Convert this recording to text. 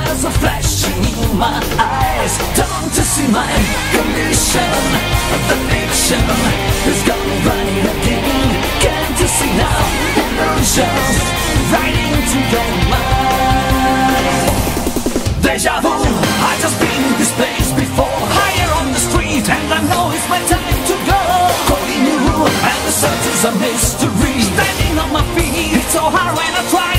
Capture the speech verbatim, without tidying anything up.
There's a flashing in my eyes. Don't you see my condition? The fiction is gone right again. Can't you see now? Illusions right into your mind. Deja vu, I just been in this place before. Higher on the street, and I know it's my time to go. Calling you, and the search is a mystery. Standing on my feet, it's so hard when I try